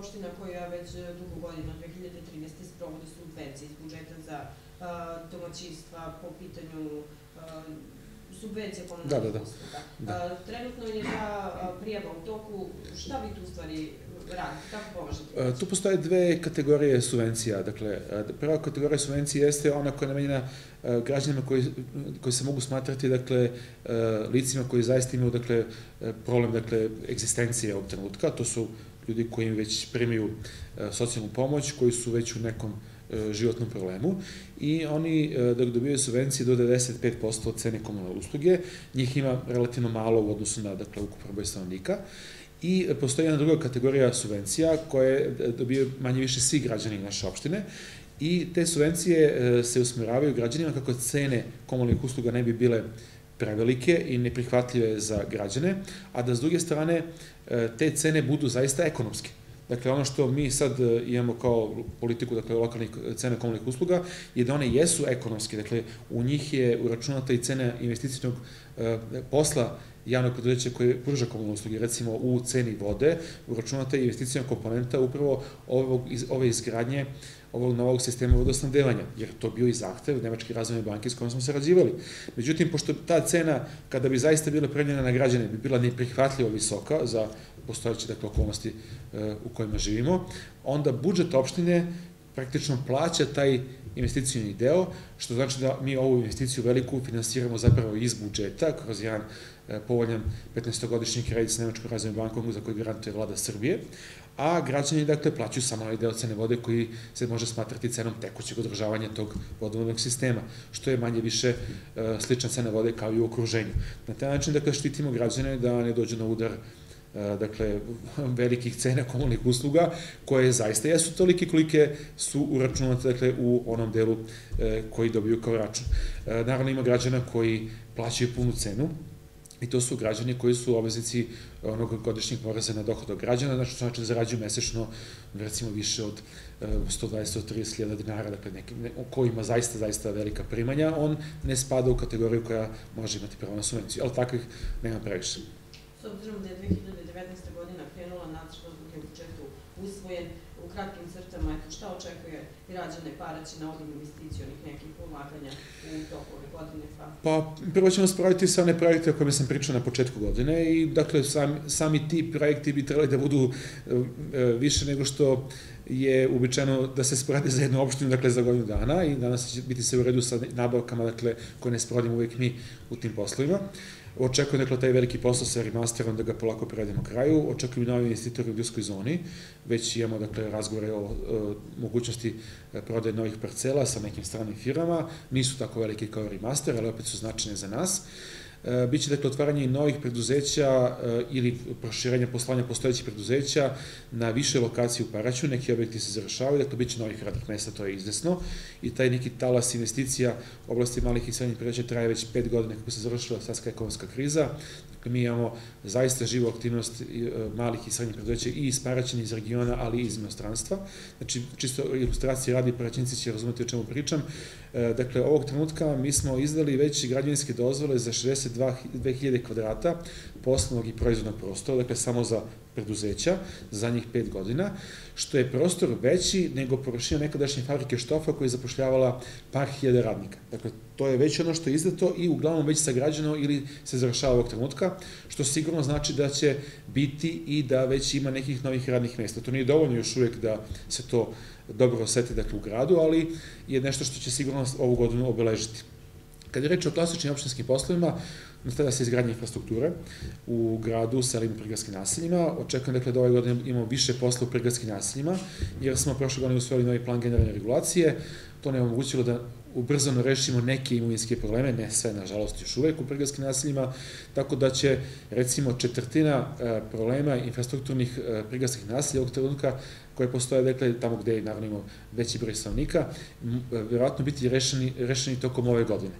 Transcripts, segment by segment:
opština koja već dugo godina, od 2013. sprovode subvencije iz budžeta za domaćinstva po pitanju subvencija komunalnih usluga. Trenutno je ta prijava u toku. Šta vi tu u stvari radite? Kako pomažete? Tu postoje dve kategorije subvencija. Dakle, prva kategorija subvencija jeste ona koja je namenjena građanima koji se mogu smatrati, dakle, licima koji zaista imaju, dakle, problem, dakle, egzistencije ovog trenutka. To su ljudi koji već primaju socijalnu pomoć, koji su već u nekom životnom problemu i oni dobijaju subvencije do 95% od cene komunalne usluge. Njih ima relativno malo u odnosu na, dakle, ukupan broj stanovnika. I postoji jedna druga kategorija subvencija koje dobijaju manje više svi građani naše opštine i te subvencije se usmeravaju građanima kako cene komunalnih usluga ne bi bile prevelike i neprihvatljive za građane, a da s druge strane te cene budu zaista ekonomske. Dakle, ono što mi sad imamo kao politiku, dakle, lokalnih cena komunalnih usluga, je da one jesu ekonomske. Dakle, u njih je uračunata i cena investicijnog posla javnog preduzeća koje pruža komunalne usluge. Recimo, u ceni vode uračunata je investicijna komponenta upravo ove izgradnje ovog novog sistema vodosnabdevanja, jer to bio i zahtev Nemačke razvojne banke s kojom smo sarađivali. Međutim, pošto ta cena, kada bi zaista bila prenijena na građane, bi bila neprihvatljivo visoka za postojeće, dakle, okolnosti u kojima živimo, onda budžet opštine praktično plaća taj investicijni deo, što znači da mi ovu investiciju veliku finansiramo zapravo iz budžeta, kroz jedan povoljan 15-godišnji kredit s Nemačkom razvojnom bankom za koji garantuje vlada Srbije, a građani, dakle, plaćaju samo ovaj deo cene vode koji se može smatrati cenom tekućeg održavanja tog vodovodnog sistema, što je manje više slična cena vode kao i u okruženju. Na taj način, dakle, štitimo građane da ne dođu na udar, dakle, velikih cena komunalnih usluga, koje zaista jesu tolike kolike su uračunate, dakle, u onom delu koji dobiju kao račun. Naravno, ima građana koji plaćaju punu cenu, i to su građani koji su obveznici onog godišnjeg poreza na dohodak građana, znači da zarađuju mesečno, recimo, više od 120-130.000 dinara, dakle, ko ima zaista velika primanja, on ne spada u kategoriju koja može imati pravo na subvenciju, ali takvih nema previše. S obzirom da je 2019. godina krenula, nacrt odluke u budžetu usvojen, u kratkim crtama, šta očekuje građane paraći na ovim investicijonih nekih ulaganja u toku ove godine? Pa, prvo ćemo spraviti sve one projekte o kojima sam pričao na početku godine i, dakle, sami ti projekti bi trebali da budu više nego što je uobičajeno da se sporadi za jednu opštinu, dakle, za godinu dana i danas će biti sve u redu sa nabavkama, dakle, koje ne sporadimo uvek mi u tim poslovima. Očekujem, dakle, taj veliki posao sa remasterom da ga polako prevedemo kraju. Očekujem i novi investitori u Bljurskoj zoni. Već imamo, dakle, razgovore o mogućnosti prodaje novih parcela sa nekim stranim firmama. Nisu tako velike kao remaster, ali opet su značajne za nas. Biće, dakle, otvaranje i novih preduzeća ili proširenje poslovanja postojećih preduzeća na više lokacije u Paraću. Neki objekti se završavaju, dakle, biće novih radnih mesta, to je izvesno. I taj neki talas investicija u oblasti malih i srednjih preduzeća traje već 5 godina kako se završila svetska ekonomska kriza. Dakle, mi imamo zaista živu aktivnost malih i srednjih preduzeća i iz Paraćina, iz regiona, ali i iz inostranstva. Znači, čisto ilustracije radi, Paraćinci će razumeti o čemu pričam. Dakle, ovog trenutka mi smo izdali već građevinske dozvole za 62.000 kvadrata poslovnog i proizvodnog prostora, dakle, samo za preduzeća za zadnjih 5 godina, što je prostor veći nego površina nekadašnje fabrike štofa koja je zapošljavala par hiljada radnika. Dakle, to je već ono što je izdato i uglavnom već sagrađeno ili se završava ovog trenutka, što sigurno znači da će biti i da već ima nekih novih radnih mesta. To nije dovoljno još uvijek da se to dobro oseti, dakle, u gradu, ali je nešto što će sigurno ovu godinu obeležiti. Kad je reč o klasičnim opštinskim poslovima, nastavlja se izgradnja infrastrukture u gradu, selima i prigradskim naseljima. Očekujem, dakle, da ove godine imamo više posla u prigradskim naseljima, jer smo prošle godine usvojili novi plan generalne regulacije. To nam je omogućilo da ubrzano rešimo neke imovinske probleme, ne sve, nažalost, još uvek u prigradskim naseljima, tako da će, recimo, četvrtina problema infrastrukturnih prigradskih naselja ovog trenutka koje postoje, dakle, tamo gde je, naravno, imamo veći broj stanovnika, verovatno biti rešeni tokom ove godine.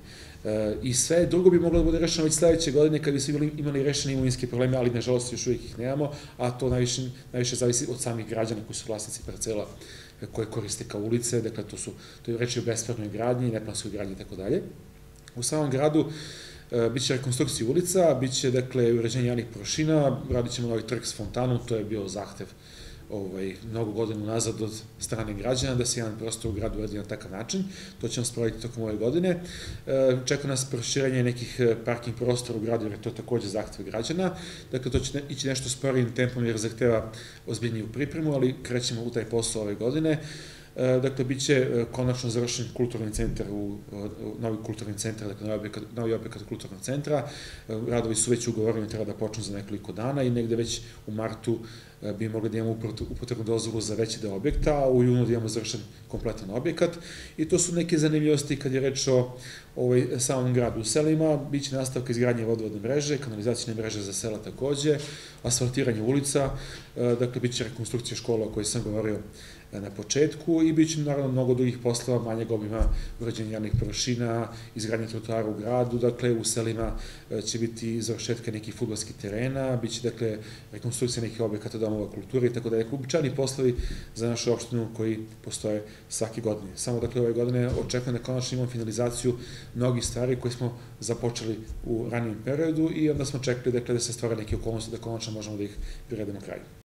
I sve drugo bi moglo da bude rešeno već sledeće godine kada bi svi imali rešene imovinske probleme, ali, nažalost, još uvijek ih nemamo, a to najviše zavisi od samih građana koji su vlasnici parcela koje koriste kao ulice, dakle, to je reči o bespravnoj gradnji, neplanskoj gradnji i tako dalje. U samom gradu biće rekonstrukcija ulica, biće, dakle, uređenje javnih površina, radit ćemo novi trg s fontanom, to je bio zahtev mnogo godina unazad od strane građana, da se jedan prostor u gradu uredi na takav način. To ćemo sprovoditi tokom ove godine. Čeka nas proširenje nekih parking prostora u gradu, jer je to takođe zahtev građana. Dakle, to će ići nešto sporijim tempom jer zahteva ozbiljniju pripremu, ali krećemo u taj posao ove godine. Dakle, bit će konačno završen kulturni centar, novi kulturni centar, dakle, novi objekat kulturnog centra. Radovi su već ugovoreni, treba da počnu za nekoliko dana i negde već u martu bi mogli da imamo upotrebnu dozvolu za veći deo objekta, a u junu da imamo završen kompletan objekat. I to su neke zanimljivosti kad je reč o samom gradu. U selima biće nastavka izgradnje vodovodne mreže, kanalizacijne mreže za sela takođe, asfaltiranje ulica, dakle, bit će rekonstrukcija škola o kojoj sam govorio na početku i bit će naravno mnogo drugih poslova, manjeg obima urađenja javnih površina, izgradnje trotoara u gradu, dakle u selima će biti završetka nekih fudbalskih terena, bit će dakle rekonstrukcija nekih objekata domova kulture i tako da je uobičajeni poslovi za našu opštinu koji postoje svake godine. Samo dakle ove godine očekujem da konačno imamo finalizaciju mnogih stvari koje smo započeli u ranijem periodu i onda smo čekali dakle da se stvore neke okolnosti da konačno možemo da ih privedemo kraju.